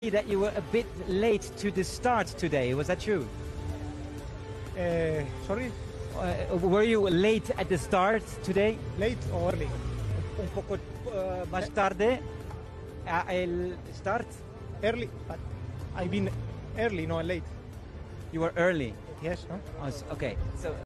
that you were a bit late to the start today. Was that true? Sorry, Were you late at the start today? late or early? Un poco más tarde el start. Early, but I've been early, not late. You were early. Yes, no? Okay. So